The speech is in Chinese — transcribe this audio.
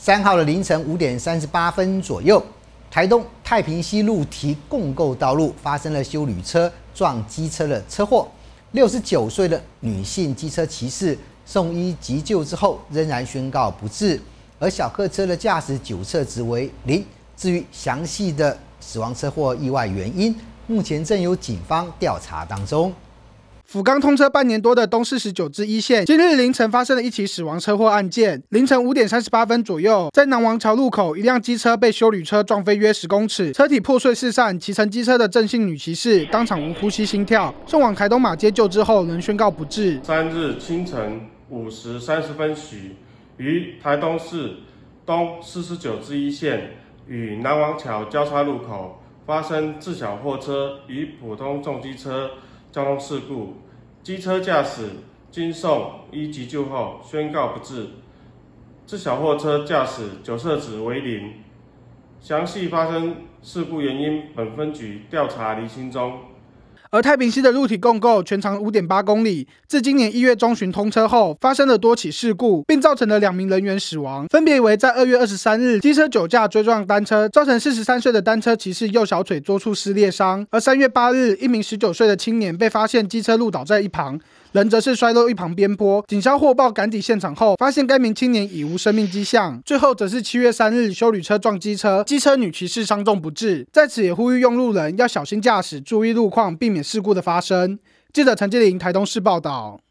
3号的凌晨5点38分左右，台东太平溪路堤共构道路发生了休旅车撞机车的车祸。69岁的女性机车骑士送医急救之后，仍然宣告不治。而小客车的驾驶酒测值为0。至于详细的死亡车祸意外原因，目前正由警方调查当中。 福冈通车半年多的东四19支一线，今日凌晨发生了一起死亡车祸案件。凌晨5点38分左右，在南王桥路口，一辆机车被休旅车撞飞约10公尺，车体破碎四散。骑乘机车的郑姓女骑士当场无呼吸心跳，送往台东马接救之后，仍宣告不治。 3日清晨5时30分许，于台东市东49支一线与南王桥交叉路口发生自小货车与普通重机车交通事故，机车驾驶经送医急救后宣告不治，自小货车驾驶酒测值为0。详细发生事故原因，本分局调查厘清中。 而太平溪的路体共构全长5.8公里，自今年1月中旬通车后，发生了多起事故，并造成了2名人员死亡，分别为在2月23日机车酒驾追撞单车，造成43岁的单车骑士右小腿多处撕裂伤；而3月8日，一名19岁的青年被发现机车路倒在一旁，人则是摔落一旁边坡。警消获报赶抵现场后，发现该名青年已无生命迹象。最后则是7月3日，休旅车撞机车，机车女骑士伤重不治。在此也呼吁用路人要小心驾驶，注意路况，避免事故的发生。记者陈建林台东市报道。